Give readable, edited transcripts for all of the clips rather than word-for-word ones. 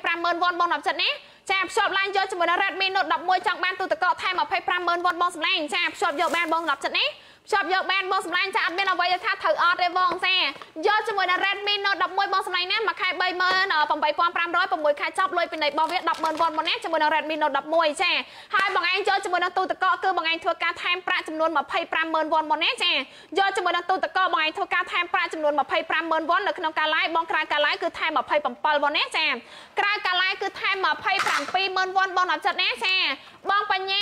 250000 វ៉ុនបង10ចិត្តនេះចាភ្ជាប់ឡាញយកជាមួយនឹង Redmi Note 11ចង់បានទូទឹកកកថែម250000 វ៉ុនបងសម្លេងចាភ្ជាប់យកបានបង10ចិត្តនេះភ្ជាប់យកបានបងសម្លេងចាអត់មានអ្វីថាត្រូវអត់ទេបងចាយកជាមួយនឹង Redmi Note 11បងសម្លេងណាមួយខែ 38500 6ខែចប់លុយពីនៃរបស់វា 100,000 វ៉ុនបងណាជាមួយនឹង Redmi Note 11ចាហើយបងឯងយកជាមួយនឹងទូទឹកកកគឺបងឯងធ្វើការថែមប្រាក់ចំនួន 250000 វ៉ុនបងណាចាយកជាមួយនឹងទូទឹកកកបងឯងធ្វើការថែមប្រាក់ចំនួន 250000 វ៉ុននៅក្នុងការ live បងក្រៅការ live គឺថែម27 វ៉ុនណាចាក្រៅការ live គឺថែម27000 វ៉ុនបង10ចិត្តណាចាបងបញ្ញា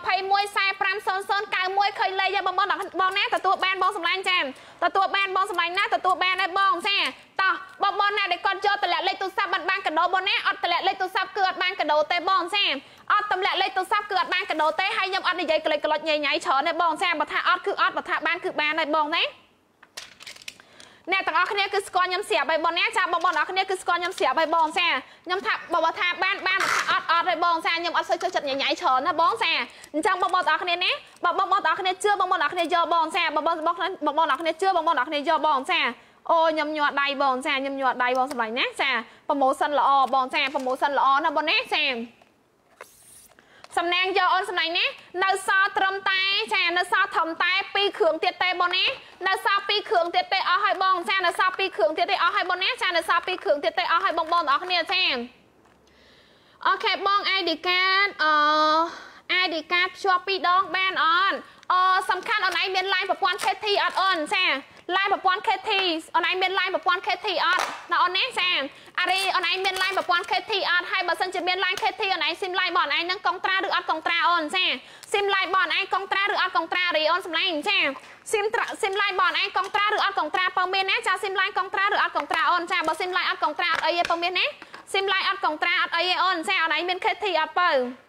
21450091ឃើញលេខយកបងណាទទួលបានបងសម្លាញ់ចាទទួលបានបងសម្លាញ់ណាទទួលបានដែរបងចាតោះបងណាដែលគាត់យកតម្លាក់លេខទូរស័ព្ទបានកដោបងណាអត់តម្លាក់លេខទូរស័ព្ទគឺអត់បានកដោទេបងចាអត់តម្លាក់លេខទូរស័ព្ទគឺអត់បានកដោទេហើយខ្ញុំអត់និយាយក្លេចក្លុចញ៉ៃញ៉ៃច្រើនទេបងចាបើថាអត់គឺអត់បើថាបានគឺបានដែរបងណាអ្នកទាំងអស់គ្នាគឺស្គាល់ខ្ញុំស្រាប់ហើយបងណាចាបងទាំងអស់គ្នាគឺស្គាល់ខ្ញុំស្រាប់ហើយបងចាខ្ញុំថាបើថាបានថាអត់ទេបងចាខ្ញុំអត់សូវចូលចិត្តញ៉ៃញ៉ៃច្រើនណាបងចាអញ្ចឹងបងទាំងអស់គ្នាណាបងទាំងអស់គ្នាជឿបងទាំងអស់គ្នាយកបងចាបងទាំងអស់គ្នាជឿបងទាំងអស់គ្នាយកបងចាអូខ្ញុំញ័រដៃបងចាខ្ញុំញ័រដៃបងសម្លាញ់ណាចាប្រម៉ូសិនល្អបងចាប្រម៉ូសិនល្អណាបងណាចាសំណាងយកអូនសម្លាញ់ណានៅសល់ត្រឹមតែចានៅសល់ត្រឹមតែ2គ្រឿងទៀតទេបងណានៅសល់2គ្រឿងទៀតទេអស់ហើយបងចានៅសល់2គ្រឿងទៀតទេអស់ហើយបងណាចានៅសល់2គ្រឿងទៀតទេអស់ហើយបងទាំងអស់គ្នាចាអូខេបង ID card ID card ភ្ជាប់2ដងបានអត់សំខាន់អូនឯងមាន line ប្រព័ន្ធ KT អត់អូនចា line ប្រព័ន្ធ KT អូនឯងមាន line ប្រព័ន្ធ KT អត់ណាអូនណាចាអារីអូនឯងមាន line ប្រព័ន្ធ KT អត់ហើយបើសិនជាមាន line KT អូនឯង SIM line បងអូនឯងនឹងកុងត្រាឬអត់កុងត្រាអូនចា SIM line បងអូនឯងកុងត្រាឬអត់កុងត្រារីអូនសម្លេងចា SIM line បងអូនឯងកុងត្រាឬអត់កុងត្រាបើមានណាចា SIM line កុងត្រាឬអត់កុងត្រាអូនចាបើ SIM line អត់កុងត្រាអត់អីទេបើមានណា SIM line អត់កុងត្រាអត់អីទេអូនចាអូនឯងមាន KT អត់បើ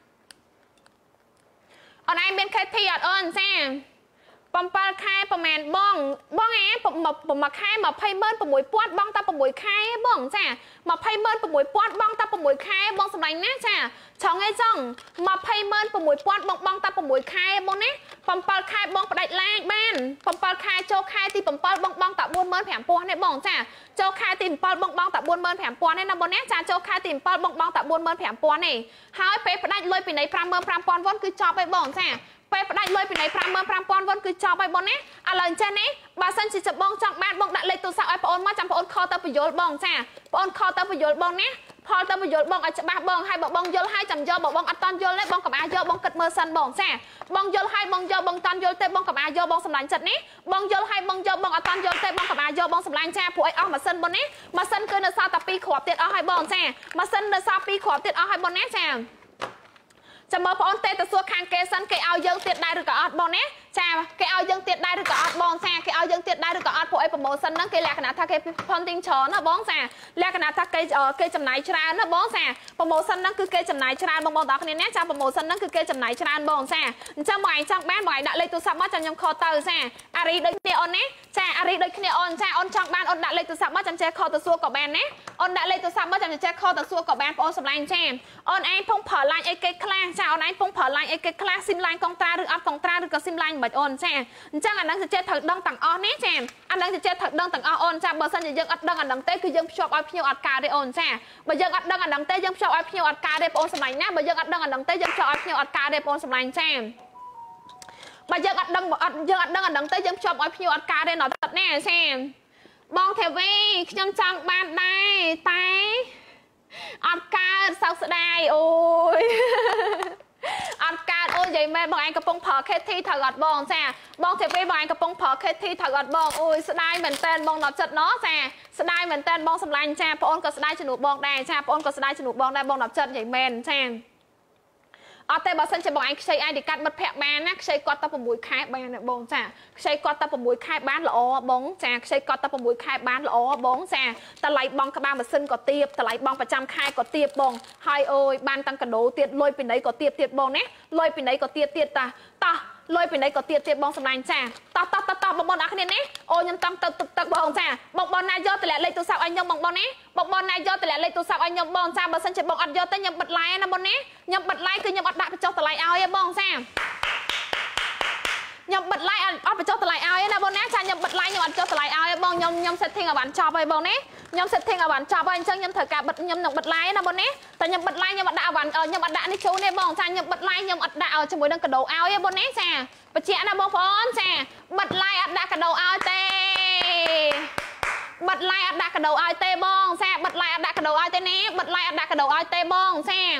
អូនឯងមាន KT អត់អូនចា7ខែប្រហែលបងឯងមួយខែ26000 បងតែ6ខែបងចា26000 បងតែ6ខែបងសម្លាញ់ណាចាចង់អីចង់26000បងតែ6ខែបងណា7ខែបងផ្ដាច់ឡាយបាន7ខែចូលខែទី7បងតែ45000ទេបងចាចូលខែទី7បងតែ45000ទេណាបងណាចាចូលខែទី7បងតែ45000ទេហើយពេលផ្ដាច់លុយពីនៃ55000វ៉ុនគឺចប់ហើយបងចាពេលផ្ដាច់លុយពីនៃ55000វ៉ុនគឺចប់ហើយបងណាឥឡូវអញ្ចឹងនេះបើសិនជាបងចង់បានបងដាក់លេខទូរស័ព្ទឲ្យបងអូនមកចាំបងអូនខលទៅបញ្យល់បងចាបងអូនខលទៅបញ្យល់បងណាផលទៅបញ្យល់បងឲ្យច្បាស់បងហើយបើបងយល់ហើយចាំយកបើបងអត់តន់យល់ទេបងកុំអាយកបងគិតមើលសិនបងចាបងយល់ហើយបងយកបងតន់យល់ទេបងកុំអាយកបងសម្លាញ់ចិត្តនេះបងយល់ហើយបងយកបងអត់តន់យល់ទេបងកុំអាយកបងសម្លាញ់ចាព្រោះអីអស់ម៉ាស៊ីនបងនេះម៉ាស៊ីនគឺនៅសល់តែ2គ្រាប់ទៀតអស់ហើយបងចាម៉ាស៊ីននៅសល់2គ្រាប់ទៀតអស់ហើយបងណាចាចាំមើលបងអូនទេទៅសួរខាងគេសិនគេឲ្យយើងទៀតដែរឬក៏អត់បងណាចាគេឲ្យយើងទៀតដែរឬក៏អត់បងចាគេឲ្យយើងទៀតដែរឬក៏អត់ព្រោះអីប្រម៉ូសិនហ្នឹងគេលក្ខណៈថាគេ funding ច្រើនណាបងចាលក្ខណៈថាគេចំណាយច្រើនណាបងចាប្រម៉ូសិនហ្នឹងគឺគេចំណាយច្រើនបងទាំងអស់គ្នាណាចាប្រម៉ូសិនហ្នឹងគឺគេចំណាយច្រើនបងចាអញ្ចឹងបងឯងចង់បានបងឯងដាក់លេខទូរស័ព្ទមកចាំខ្ញុំខលទៅចាអារីដូចគ្នាអូនណាចាអារីដូចគ្នាអូនចាអូនចង់បានអូនដាក់លេខទូរស័ព្ទមកចាំចេះខលទៅសួរក៏បានណាអូនដាក់លេខទូរស័ព្ទមកចាំចេះខលទៅសួរក៏បានបងអូនសម្លាញ់ចាអូនឯងពងប្រើ line អីគេខ្លះចាអូនឯងពងប្រើ line អីគេខ្លះ SIM line កុងត្រាឬអត់កុងត្រាឬក៏ SIM line មិនអូនចាអញ្ចឹងអានឹងទៅចេះត្រូវដឹងទាំងអស់នេះចាអានឹងទៅចេះត្រូវដឹងទាំងអស់អូនចាបើសិនជាយើងអត់ដឹងអានឹងទេគឺយើងភ្ជាប់ឲ្យភ្ញៀវអត់ការទេអូនចាបើយើងអត់ដឹងអានឹងទេយើងភ្ជាប់ឲ្យភ្ញៀវអត់ការទេបងអូនសម្លាញ់ណាបើយើងអត់ដឹងអានឹងទេយើងភ្ជាប់ឲ្យភ្ញៀវអត់ការទេបងអូនសម្លាញ់ចាបើយើងអត់ដឹងអានឹងទេយើងភ្ជាប់ឲ្យភ្ញៀវអត់ការទេណោះទឹកណាចាបងទេវីខ្ញុំចង់បានដែរតែអត់កើតសោកស្ដាយអូយអត់កើតអូននិយាយមែនបងឯងកំពុងប្រើ KT ត្រូវអត់បងចាបងទេពេលបងឯងកំពុងប្រើ KT ត្រូវអត់បងអូយស្ដាយមែនតើបងដល់ចិត្តណោះចាស្ដាយមែនតើបងសម្លាញ់ចាបងអូនក៏ស្ដាយជំនួសបងដែរចាបងអូនក៏ស្ដាយជំនួសបងដែរបងដល់ចិត្តនិយាយមែនចាអត់ទេបើសិនជាបងឯងខ្ចី ID កាត់មិត្តភ័ក្ដិបានណាខ្ចីគាត់តែ6ខែបានណាបងចាខ្ចីគាត់តែ6ខែបានល្អបងចាខ្ចីគាត់តែ6ខែបានល្អបងចាតម្លៃបងក្បាលម៉ាស៊ីនក៏ទាបតម្លៃបងប្រចាំខែក៏ទាបបងហើយអូយបានតាំងកាដូទៀតលុយពីណីក៏ទាបទៀតបងណាលុយពីណីក៏ទាបទៀតតាតោះលុយពីណីក៏ទៀតបងសម្លាញ់ចាតោះបងប្អូនអរគ្នានេះអូខ្ញុំតង់ទឹកបងចាបងណាយកតម្លាក់លេខទូរស័ព្ទឲ្យខ្ញុំបងណាបងណាយកតម្លាក់លេខទូរស័ព្ទឲ្យខ្ញុំបងចាបើសិនជាបងអត់យកទេខ្ញុំបិទ line ណាបងណាខ្ញុំបិទ line គឺខ្ញុំអត់ដាក់បញ្ចុះតម្លៃឲ្យទេបងចា nhầm bật lại ở phải cho từ lại ao na bon nè cha nhầm bật lại nhầm cho từ lại ao bong nhầm setting ở bản chop ấy bong nè nhầm setting ở bản chop anh chân nhầm thời cả nhầm bật lại na bon nè tại nhầm bật lại nhầm bật đạo bản nhầm bật đạo đi chú nè bong cha nhầm bật lại nhầm bật đạo cho mùi đang cả đầu ao ấy bon nè cha bật chẹn na bong phón cha bật lại ở đã cả đầu ao tê bật lại ở đã cả đầu ao tê bong cha bật lại ở đã cả đầu ao tê nè bật lại ở đã cả đầu ao tê bong cha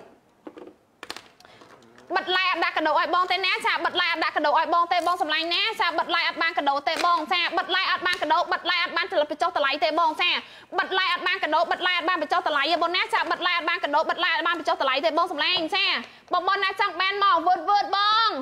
bật lại đặt cái đầu ai bong tê né cha bật lại đặt cái đầu ai bong tê bong sầm lanh né cha bật lại ban cái đầu tê bong cha bật lại ban cái đầu bật lại ban từ lập cho tờ lại tê bong cha bật lại ban cái đầu bật lại ban bị cho tờ lại bong né cha bật lại ban cái đầu bật lại ban bị cho tờ lại tê bong sầm lanh cha bong na chẳng ban mỏ vượt bong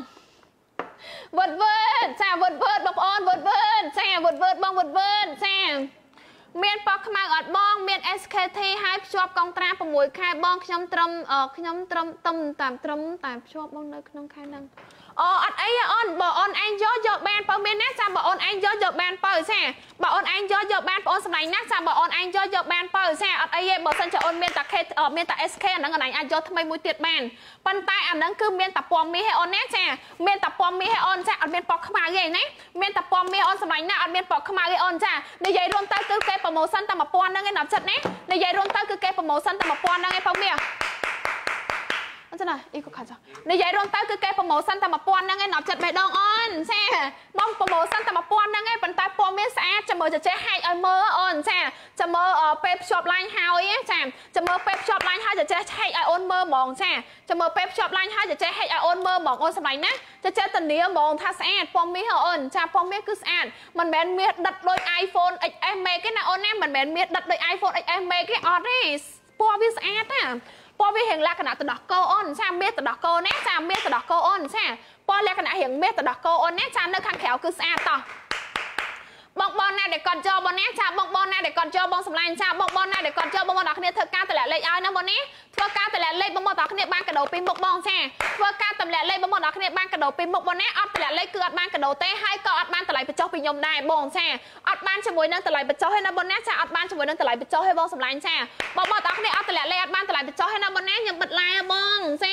vượt cha vượt bong on vượt cha vượt bong vượt cha miền Bắc mang ở bong miền SKT ให้ชอบกองตรา6ខែបងខ្ញុំត្រឹមខ្ញុំត្រឹមតែชอบបងនៅក្នុងខែហ្នឹងអត់អីអូនបើអូនឯងយកបានបើមានណាចាំបើអូនឯងយកបានបើចាបើអូនឯងយកបានបងអូនសម្លាញ់ណាចាំបើអូនឯងយកបានបើចាអត់អីទេបើសិនជាអូនមានតែមានតែ SK អាហ្នឹងអូនឯងអាចយកថ្មីមួយទៀតបានប៉ុន្តែអាហ្នឹងគឺមានតែពណ៌មាសឲ្យអូនណាចាមានតែពណ៌មាសឲ្យអូនចាអត់មានពណ៌ខ្មៅទេណាមានតែពណ៌មាសអូនសម្លាញ់ណាអត់មានពណ៌ខ្មៅទេអូនចានិយាយរួមទៅគឺគេប្រម៉ូសិនតែ1000ហ្នឹងឯងដល់ចិត្តណានិយាយរួមទៅគឺគេប្រម៉ូសិនតែ1000ហ្នឹងឯងបងមាសចឹងណាអីក៏ខាត់ចានិយាយរួមទៅគឺគេប្រម៉ូសិនតែ1000ហ្នឹងឯងដល់ចិត្តបេះដូងអូនចាបងប្រម៉ូសិនតែ1000ហ្នឹងឯងប៉ុន្តែពណ៌មានស្អាតចាំមើលចែកហែកឲ្យមើលអូនចាចាំមើលពេលភ្ជាប់ឡាញហើយចាចាំមើលពេលភ្ជាប់ឡាញហើយចែកហែកឲ្យអូនមើលហ្មងចាចាំមើលពេលភ្ជាប់ឡាញហើយចែកហែកឲ្យអូនមើលហ្មងអូនសម្លាញ់ណាចែកធានាហ្មងថាស្អាតពណ៌មាសអូនចាពណ៌មាសគឺស្អាតមិនមែនមាសដិតដូច iPhone XS Max ទេណាអូនណាមិនមែនមាសដិតដូច iPhone XS Max ទេអត់ទេពណ៌វាស្អាតណាពណ៌វារៀងលក្ខណៈទៅដោះគោអូនចាមាសទៅដោះគោណាចាមាសទៅដោះគោអូនចាពណ៌លក្ខណៈរៀងមាសទៅដោះគោអូនណាចានៅខាងក្រៅគឺស្អាតតោះបងណាដែលគាត់ចូលបងណាចាបងណាដែលគាត់ចូលបងសម្លាញ់ចាបងណាដែលគាត់ចូលបងអ្នកគ្នាធ្វើការតម្លាក់លេខឲ្យណាបងណាធ្វើការតម្លាក់លេខបងអ្នកគ្នាបានកដោពីមុខបងចាធ្វើការតម្លាក់លេខបងអ្នកគ្នាបានកដោពីមុខបងណាអត់តម្លាក់លេខគឺអត់បានកដោទេហើយក៏អត់បានតម្លៃបញ្ចុះពីខ្ញុំដែរបងចាអត់បានជាមួយនឹងតម្លៃបញ្ចុះទេណាបងណាចាអត់បានជាមួយនឹងតម្លៃបញ្ចុះទេបងសម្លាញ់ចាបងអ្នកគ្នាអត់តម្លាក់លេខអត់បានតម្លៃបញ្ចុះទេណាបងណាខ្ញុំបិទឡាយបងចា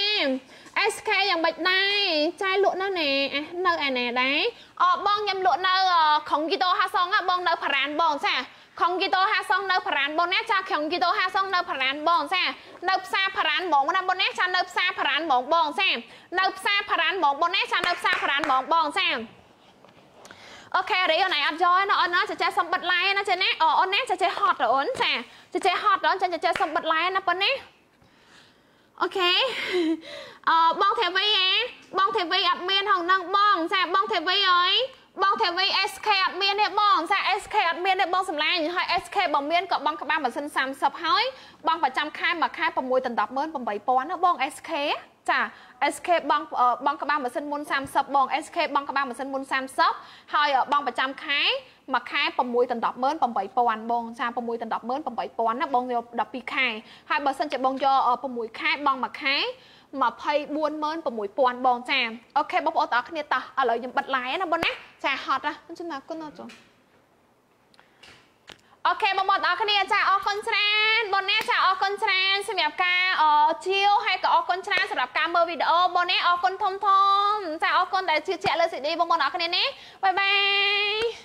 SK យ៉ាងម៉េចដែរចាយលក់នៅណែនៅឯណែដែរបងខ្ញុំលក់នៅក្រុងគីតូហាសងបងនៅផារ៉ានបងចាក្រុងគីតូហាសងនៅផារ៉ានបងណាចាក្រុងគីតូហាសងនៅផារ៉ានបងចានៅផ្សារផារ៉ានហ្មងណាបងណាចានៅផ្សារផារ៉ានហ្មងបងចានៅផ្សារផារ៉ានហ្មងបងណាចានៅផ្សារផារ៉ានហ្មងបងចាអូខេរីអូនឯងអត់យកណាអូនណាចេះសុំបិទឡាយណាចេះណាអូនណាចេះហត់អូនចាចេះហត់អូនចេះសុំបិទឡាយណាប៉ុណ្ណាអូខេបងធាវីបងធាវីអត់មានហងនឹងបងចាបងធាវីអើយបងធាវី SK អត់មានទេបងចា SK អត់មានទេបងសម្លាញ់ហើយ SK បើមានក៏បងក្បាលម៉ាស៊ីន30ហើយបងប្រចាំខែមួយខែ6ដល់108000ណាបង SK ចា SK បងក្បាលម៉ាស៊ីនមុន30បង SK បងក្បាលម៉ាស៊ីនមុន30ហើយបងប្រចាំខែមួយខែ6ដល់108000បងចា6ដល់108000ណាបងយក12ខែហើយបើសិនជាបងយក6ខែបងមួយខែ246,000បងចាអូខេបងប្អូនទាំងអស់គ្នាតោះឥឡូវខ្ញុំបិទឡាយណាបងណាចាហត់ណាជិះណាគុណណាចុះអូខេបងប្អូនទាំងអស់គ្នាចាអរគុណច្រើនបងណាចាអរគុណច្រើនសម្រាប់ការជាវហើយក៏អរគុណច្រើនសម្រាប់ការមើលវីដេអូបងណាអរគុណធំចាអរគុណដែលជឿជាក់លើ CD បងប្អូនទាំងអស់គ្នាណាបាយបាយ